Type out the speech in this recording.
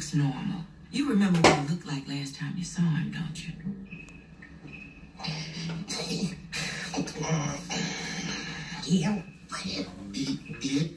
looks normal. You remember what he looked like last time you saw him, don't you? Yeah, it